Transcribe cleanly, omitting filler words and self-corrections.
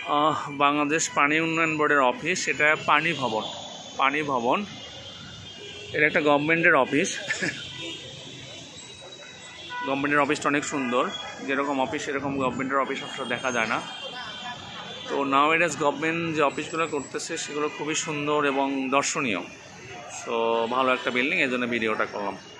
বাংলাদেশ পানি উন্নয়ন বোর্ডের অফিস, এটা পানি ভবন এটা একটা গভর্নমেন্টের অফিস। গভর্নমেন্টের অফিসটা অনেক সুন্দর, যেরকম অফিস সেরকম গভর্নমেন্টের অফিস অবশ্য দেখা যায় না। তো নাওএডেজ গভর্নমেন্ট যে অফিসগুলো করতেছে সেগুলো খুবই সুন্দর এবং দর্শনীয়। সো ভালো একটা বিল্ডিং, এই জন্য ভিডিওটা করলাম।